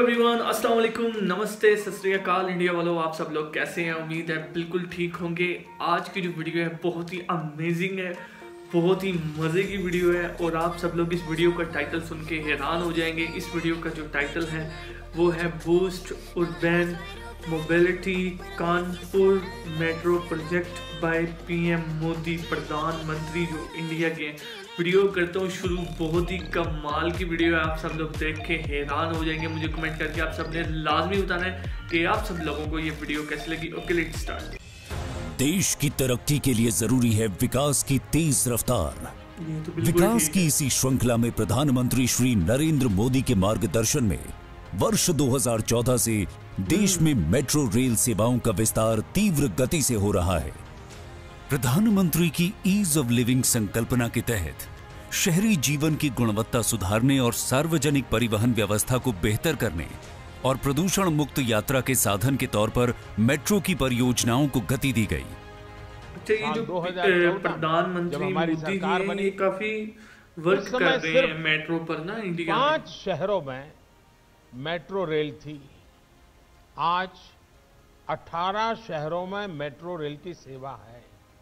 Everyone, अस्सलाम वालेकुम, नमस्ते, सत श्री अकाल इंडिया वालों। आप सब लोग कैसे हैं? उम्मीद है बिल्कुल ठीक होंगे। आज की जो वीडियो है बहुत ही अमेजिंग है, बहुत ही मज़े की वीडियो है और आप सब लोग इस वीडियो का टाइटल सुन के हैरान हो जाएंगे। इस वीडियो का जो टाइटल है वो है boost urban mobility Kanpur metro project by PM Modi, प्रधानमंत्री जो इंडिया के। वीडियो करता हूँ शुरू। बहुत ही कमाल की वीडियो है, आप सब लोग देख के हैरान हो जाएंगे। मुझे कमेंट करके आप सब ने लाजमी बताना है कि आप सब लोगों को ये वीडियो कैसी लगी। Okay, let's start. देश की तरक्की के लिए जरूरी है विकास की तेज रफ्तार। विकास की इसी श्रृंखला में प्रधानमंत्री श्री नरेंद्र मोदी के मार्गदर्शन में वर्ष 2014 से देश में मेट्रो रेल सेवाओं का विस्तार तीव्र गति से हो रहा है। प्रधानमंत्री की ईज ऑफ लिविंग संकल्पना के तहत शहरी जीवन की गुणवत्ता सुधारने और सार्वजनिक परिवहन व्यवस्था को बेहतर करने और प्रदूषण मुक्त यात्रा के साधन के तौर पर मेट्रो की परियोजनाओं को गति दी गई। अच्छा, ये जो प्रधानमंत्री मोदी जी ये काफी वर्क कर रहे हैं मेट्रो पर ना इंडिया में। 5 शहरों में मेट्रो रेल थी, आज 18 शहरों में मेट्रो रेल की सेवा है।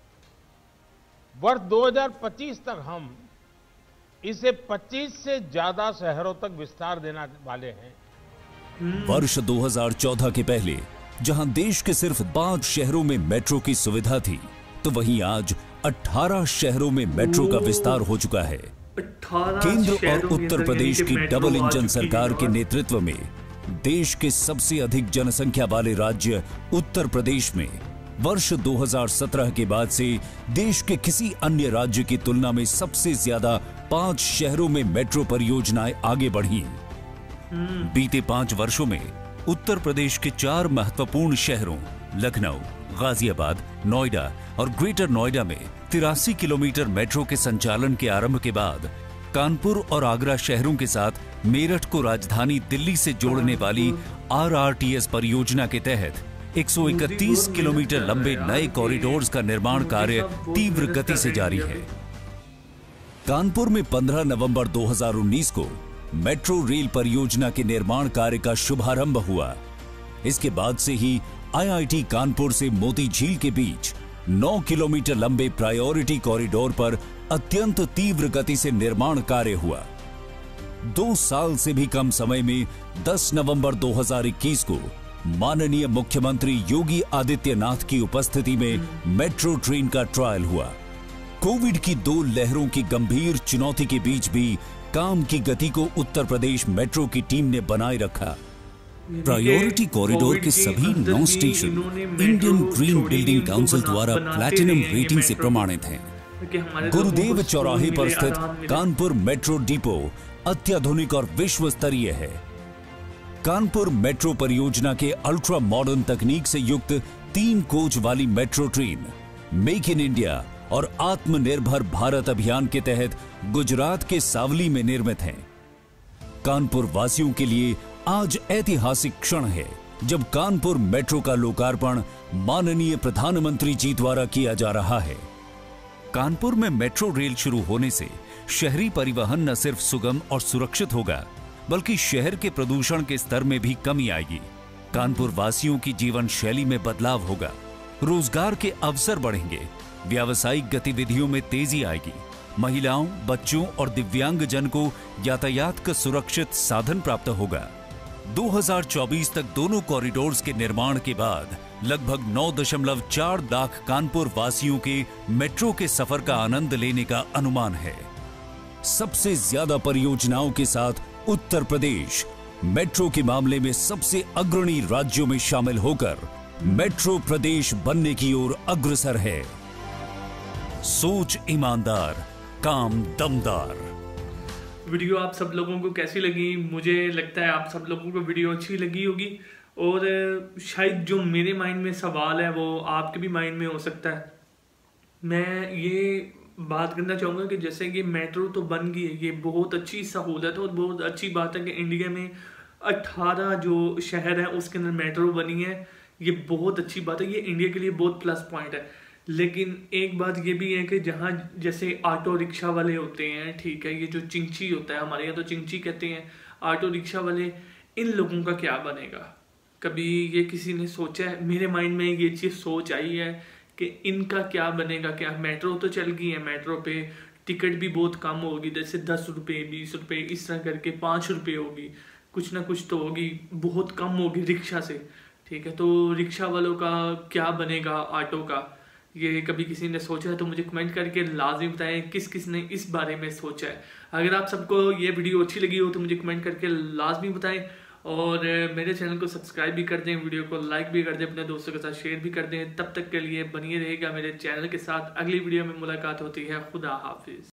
वर्ष 2025 तक हम इसे 25 से ज्यादा शहरों तक विस्तार देने वाले हैं। वर्ष 2014 के पहले जहां देश के सिर्फ 5 शहरों में मेट्रो की सुविधा थी, तो वहीं आज 18 शहरों में मेट्रो का विस्तार हो चुका है। केंद्र और उत्तर प्रदेश की डबल इंजन सरकार के नेतृत्व में देश के सबसे अधिक जनसंख्या वाले राज्य उत्तर प्रदेश में वर्ष 2017 के बाद से देश के किसी अन्य राज्य की तुलना में सबसे ज्यादा 5 शहरों में मेट्रो परियोजनाएं आगे बढ़ी। बीते 5 वर्षों में उत्तर प्रदेश के 4 महत्वपूर्ण शहरों लखनऊ, गाजियाबाद, नोएडा और ग्रेटर नोएडा में 83 किलोमीटर मेट्रो के संचालन के आरंभ के बाद कानपुर और आगरा शहरों के साथ मेरठ को राजधानी दिल्ली से जोड़ने वाली RRTS परियोजना के तहत 131 किलोमीटर लंबे नए कॉरिडोर्स का निर्माण कार्य तीव्र गति से जारी है। कानपुर में 15 नवंबर 2019 को मेट्रो रेल परियोजना के निर्माण कार्य का शुभारंभ हुआ। इसके बाद से ही IIT कानपुर से मोती झील के बीच 9 किलोमीटर लंबे प्रायोरिटी कॉरिडोर पर अत्यंत तीव्र गति से निर्माण कार्य हुआ। 2 साल से भी कम समय में 10 नवंबर 2021 को माननीय मुख्यमंत्री योगी आदित्यनाथ की उपस्थिति में मेट्रो ट्रेन का ट्रायल हुआ। कोविड की 2 लहरों की गंभीर चुनौती के बीच भी काम की गति को उत्तर प्रदेश मेट्रो की टीम ने बनाए रखा। प्रायोरिटी कॉरिडोर के सभी 9 station Indian green building council द्वारा प्लैटिनम रेटिंग से प्रमाणित हैं। गुरुदेव चौराहे पर स्थित कानपुर मेट्रो डिपो अत्याधुनिक और विश्व स्तरीय है। कानपुर मेट्रो परियोजना के अल्ट्रा मॉडर्न तकनीक से युक्त 3 कोच वाली metro train make in India और आत्मनिर्भर भारत अभियान के तहत गुजरात के सावली में निर्मित है। कानपुर वासियों के लिए आज ऐतिहासिक क्षण है जब कानपुर मेट्रो का लोकार्पण माननीय प्रधानमंत्री जी द्वारा किया जा रहा है। कानपुर में मेट्रो रेल शुरू होने से शहरी परिवहन न सिर्फ सुगम और सुरक्षित होगा, बल्कि शहर के प्रदूषण के स्तर में भी कमी आएगी। कानपुर वासियों की जीवन शैली में बदलाव होगा, रोजगार के अवसर बढ़ेंगे, व्यावसायिक गतिविधियों में तेजी आएगी, महिलाओं, बच्चों और दिव्यांगजन को यातायात का सुरक्षित साधन प्राप्त होगा। 2024 तक दोनों कॉरिडोर्स के निर्माण के बाद लगभग 9.4 लाख कानपुर वासियों के मेट्रो के सफर का आनंद लेने का अनुमान है। सबसे ज्यादा परियोजनाओं के साथ उत्तर प्रदेश मेट्रो के मामले में सबसे अग्रणी राज्यों में शामिल होकर मेट्रो प्रदेश बनने की ओर अग्रसर है। सोच ईमानदार, काम दमदार। वीडियो आप सब लोगों को कैसी लगी? मुझे लगता है आप सब लोगों को वीडियो अच्छी लगी होगी और शायद जो मेरे माइंड में सवाल है वो आपके भी माइंड में हो सकता है। मैं ये बात करना चाहूँगा कि जैसे कि मेट्रो तो बन गई है, ये बहुत अच्छी सहूलत है और बहुत अच्छी बात है कि इंडिया में 18 जो शहर हैं उसके अंदर मेट्रो बनी है। ये बहुत अच्छी बात है, ये इंडिया के लिए बहुत प्लस पॉइंट है। लेकिन एक बात ये भी है कि जहाँ जैसे ऑटो रिक्शा वाले होते हैं, ठीक है, ये जो चिंची होता है, हमारे यहाँ तो चिंची कहते हैं, ऑटो रिक्शा वाले इन लोगों का क्या बनेगा। कभी ये किसी ने सोचा है? मेरे माइंड में ये चीज़ सोच आई है कि इनका क्या बनेगा। क्या मेट्रो तो चल गई है, मेट्रो पे टिकट भी बहुत कम होगी, जैसे 10 रुपये 20 रुपये इस तरह करके 5 रुपये होगी, कुछ ना कुछ तो होगी, बहुत कम होगी रिक्शा से। ठीक है, तो रिक्शा वालों का क्या बनेगा, ऑटो का, ये कभी किसी ने सोचा है तो मुझे कमेंट करके लाजमी बताएं किस किस ने इस बारे में सोचा है। अगर आप सबको ये वीडियो अच्छी लगी हो तो मुझे कमेंट करके लाजमी बताएं, और मेरे चैनल को सब्सक्राइब भी कर दें, वीडियो को लाइक भी कर दें, अपने दोस्तों के साथ शेयर भी कर दें। तब तक के लिए बनिए रहेगा मेरे चैनल के साथ। अगली वीडियो में मुलाकात होती है। खुदा हाफिज।